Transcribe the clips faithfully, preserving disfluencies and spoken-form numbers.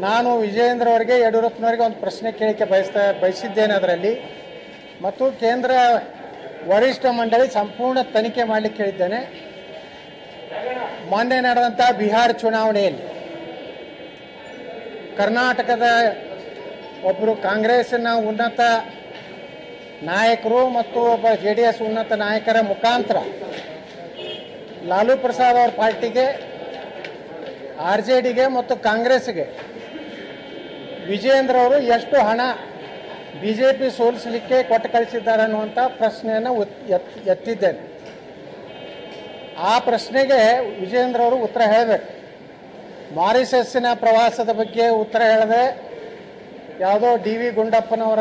ನಾನು ವಿಜಯೇಂದ್ರ ಅವರಿಗೆ ಯಡಿಯೂರಪ್ಪನವರಿಗೆ ಒಂದು ಪ್ರಶ್ನೆ ಕೇಳಕ್ಕೆ ಬಯಸ್ತಾ ಬಯಸಿದ್ದೇನೆ ಅದರಲ್ಲಿ ಮತ್ತು ಕೇಂದ್ರ ವರಿಷ್ಠ ಮಂಡಳಿ ಸಂಪೂರ್ಣ ತನಿಖೆ ಮಾಡಲಿಕ್ಕೆ ಹೇಳಿದ್ದೇನೆ. ಮೊನ್ನೆ ನಡೆದಂಥ ಬಿಹಾರ ಚುನಾವಣೆಯಲ್ಲಿ ಕರ್ನಾಟಕದ ಒಬ್ಬರು ಕಾಂಗ್ರೆಸ್ಸಿನ ಉನ್ನತ ನಾಯಕರು ಮತ್ತು ಒಬ್ಬ ಜೆ ಡಿ ಎಸ್ ಉನ್ನತ ನಾಯಕರ ಮುಖಾಂತರ ಲಾಲೂ ಪ್ರಸಾದ್ ಅವ್ರ ಪಾರ್ಟಿಗೆ, ಆರ್ ಜೆ ಡಿಗೆ ಮತ್ತು ಕಾಂಗ್ರೆಸ್ಗೆ ವಿಜಯೇಂದ್ರ ಅವರು ಎಷ್ಟು ಹಣ ಬಿ ಜೆ ಪಿ ಸೋಲಿಸಲಿಕ್ಕೆ ಕೊಟ್ಟು ಕಳಿಸಿದ್ದಾರೆ ಅನ್ನುವಂಥ ಪ್ರಶ್ನೆಯನ್ನು ಎತ್ತಿದ್ದೇನೆ. ಆ ಪ್ರಶ್ನೆಗೆ ವಿಜಯೇಂದ್ರ ಅವರು ಉತ್ತರ ಹೇಳಬೇಕು. ಮಾರಿಷಸ್ಸಿನ ಪ್ರವಾಸದ ಬಗ್ಗೆ ಉತ್ತರ ಹೇಳದೆ ಯಾವುದೋ ಡಿ ವಿ ಗುಂಡಪ್ಪನವರ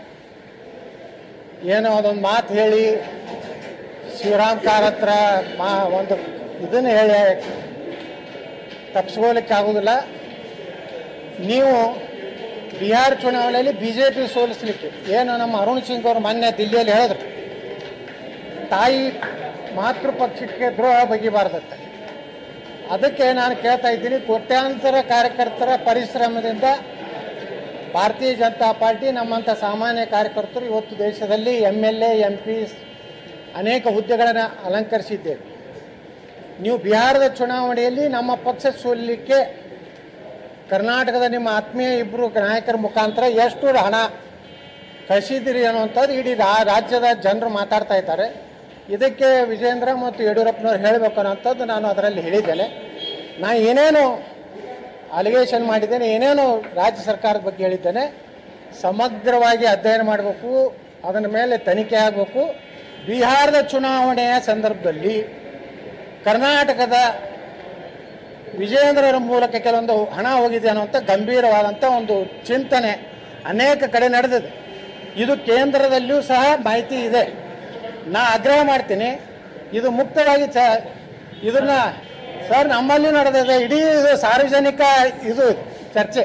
ಏನೋ ಅದೊಂದು ಮಾತು ಹೇಳಿ ಶಿವರಾಮ್ ಕಾರ್ ಹತ್ರ ಮಾ ಒಂದು ಇದನ್ನು ಹೇಳಿ ತಪ್ಪಿಸ್ಕೋಲಿಕ್ಕೆ ಆಗೋದಿಲ್ಲ. ನೀವು ಬಿಹಾರ ಚುನಾವಣೆಯಲ್ಲಿ ಬಿ ಜೆ ಪಿ ಸೋಲಿಸಲಿಕ್ಕೆ ಏನು ನಮ್ಮ ಅರುಣ್ ಸಿಂಗ್ ಅವರು ಮೊನ್ನೆ ದಿಲ್ಲಿಯಲ್ಲಿ ಹೇಳಿದ್ರು, ತಾಯಿ ಮಾತೃಪಕ್ಷಕ್ಕೆ ದ್ರೋಹ ಬಗೆಬಾರ್ದತ್ತೆ. ಅದಕ್ಕೆ ನಾನು ಕೇಳ್ತಾ ಇದ್ದೀನಿ, ಕೋಟ್ಯಾಂತರ ಕಾರ್ಯಕರ್ತರ ಪರಿಶ್ರಮದಿಂದ ಭಾರತೀಯ ಜನತಾ ಪಾರ್ಟಿ ನಮ್ಮಂಥ ಸಾಮಾನ್ಯ ಕಾರ್ಯಕರ್ತರು ಇವತ್ತು ದೇಶದಲ್ಲಿ M L A M P ಅನೇಕ ಹುದ್ದೆಗಳನ್ನು ಅಲಂಕರಿಸಿದ್ದೇವೆ. ನೀವು ಬಿಹಾರದ ಚುನಾವಣೆಯಲ್ಲಿ ನಮ್ಮ ಪಕ್ಷ ಸೋಲಿಕ್ಕೆ ಕರ್ನಾಟಕದ ನಿಮ್ಮ ಆತ್ಮೀಯ ಇಬ್ಬರು ನಾಯಕರ ಮುಖಾಂತರ ಎಷ್ಟು ಹಣ ಕಳಿಸಿದ್ದೀರಿ ಅನ್ನುವಂಥದ್ದು ಇಡೀ ರಾಜ್ಯದ ಜನರು ಮಾತಾಡ್ತಾ ಇದ್ದಾರೆ. ಇದಕ್ಕೆ ವಿಜಯೇಂದ್ರ ಮತ್ತು ಯಡಿಯೂರಪ್ಪನವ್ರು ಹೇಳಬೇಕು ಅನ್ನೋಂಥದ್ದು ನಾನು ಅದರಲ್ಲಿ ಹೇಳಿದ್ದೇನೆ. ನಾನು ಏನೇನು ಅಲಿಗೇಷನ್ ಮಾಡಿದ್ದೇನೆ, ಏನೇನು ರಾಜ್ಯ ಸರ್ಕಾರದ ಬಗ್ಗೆ ಹೇಳಿದ್ದೇನೆ, ಸಮಗ್ರವಾಗಿ ಅಧ್ಯಯನ ಮಾಡಬೇಕು, ಅದರ ಮೇಲೆ ತನಿಖೆ ಆಗಬೇಕು. ಬಿಹಾರದ ಚುನಾವಣೆಯ ಸಂದರ್ಭದಲ್ಲಿ ಕರ್ನಾಟಕದ ವಿಜಯೇಂದ್ರರ ಮೂಲಕ ಕೆಲವೊಂದು ಹಣ ಹೋಗಿದೆ ಅನ್ನುವಂಥ ಗಂಭೀರವಾದಂಥ ಒಂದು ಚಿಂತನೆ ಅನೇಕ ಕಡೆ ನಡೆದಿದೆ. ಇದು ಕೇಂದ್ರದಲ್ಲಿಯೂ ಸಹ ಮಾಹಿತಿ ಇದೆ. ನಾ ಆಗ್ರಹ ಮಾಡ್ತೀನಿ, ಇದು ಮುಕ್ತವಾಗಿ ಚ ಇದನ್ನು ಸರ್ ನಮ್ಮಲ್ಲಿ ನಡೆದಿದೆ. ಇಡೀ ಇದು ಸಾರ್ವಜನಿಕ ಇದು ಚರ್ಚೆ.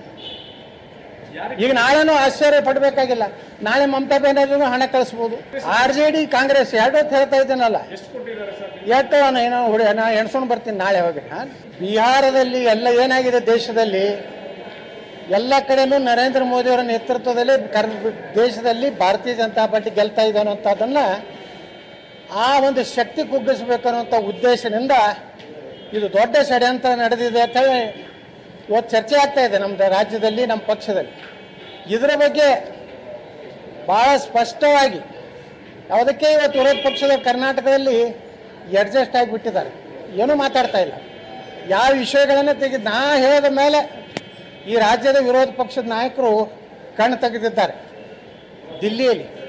ಈಗ ನಾಳೆನೂ ಆಶ್ಚರ್ಯ ಪಡಬೇಕಾಗಿಲ್ಲ, ನಾಳೆ ಮಮತಾ ಬ್ಯಾನರ್ಜಿನೂ ಹಣ ಕಳಿಸ್ಬೋದು. ಆರ್ ಜೆ ಡಿ ಕಾಂಗ್ರೆಸ್ ಎರಡು ಹೊತ್ತು ಹೇಳ್ತಾ ಇದ್ದೀನಲ್ಲ, ಎಷ್ಟು ಏನೋ ಹುಡಿ ನಾ ಎಣ್ಸ್ಕೊಂಡು ಬರ್ತೀನಿ ನಾಳೆ ಹೋಗಿ. ಬಿಹಾರದಲ್ಲಿ ಎಲ್ಲ ಏನಾಗಿದೆ, ದೇಶದಲ್ಲಿ ಎಲ್ಲ ಕಡೆನೂ ನರೇಂದ್ರ ಮೋದಿಯವರ ನೇತೃತ್ವದಲ್ಲಿ ಕರ್ ದೇಶದಲ್ಲಿ ಭಾರತೀಯ ಜನತಾ ಪಾರ್ಟಿ ಗೆಲ್ತಾ ಇದೆ ಅನ್ನೋಂಥದ್ದನ್ನು ಆ ಒಂದು ಶಕ್ತಿ ಕುಗ್ಗಿಸ್ಬೇಕು ಅನ್ನೋಂಥ ಉದ್ದೇಶದಿಂದ ಇದು ದೊಡ್ಡ ಷಡ್ಯಂತ್ರ ನಡೆದಿದೆ ಅಂತ ಹೇಳಿ ಇವತ್ತು ಚರ್ಚೆ ಆಗ್ತಾ ಇದೆ ನಮ್ಮ ರಾಜ್ಯದಲ್ಲಿ, ನಮ್ಮ ಪಕ್ಷದಲ್ಲಿ. ಇದರ ಬಗ್ಗೆ ಭಾಳ ಸ್ಪಷ್ಟವಾಗಿ ಯಾವುದಕ್ಕೆ ಇವತ್ತು ವಿರೋಧ ಪಕ್ಷದ ಕರ್ನಾಟಕದಲ್ಲಿ ಅಡ್ಜಸ್ಟ್ ಆಗಿಬಿಟ್ಟಿದ್ದಾರೆ, ಏನೂ ಮಾತಾಡ್ತಾ ಇಲ್ಲ. ಯಾವ ವಿಷಯಗಳನ್ನು ತೆಗೆದು ನಾ ಹೇಳಿದ ಮೇಲೆ ಈ ರಾಜ್ಯದ ವಿರೋಧ ಪಕ್ಷದ ನಾಯಕರು ಕಣ್ಣು ತೆಗೆದಿದ್ದಾರೆ ದಿಲ್ಲಿಯಲ್ಲಿ.